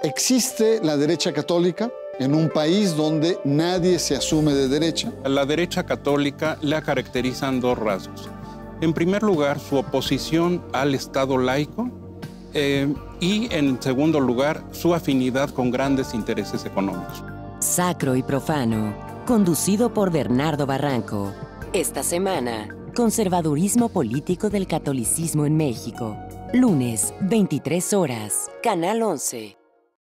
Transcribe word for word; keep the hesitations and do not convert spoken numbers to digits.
¿Existe la derecha católica en un país donde nadie se asume de derecha? A la derecha católica la caracterizan dos rasgos. En primer lugar, su oposición al Estado laico eh, y, en segundo lugar, su afinidad con grandes intereses económicos. Sacro y Profano, conducido por Bernardo Barranco. Esta semana, conservadurismo político del catolicismo en México. Lunes, veintitrés horas, Canal once.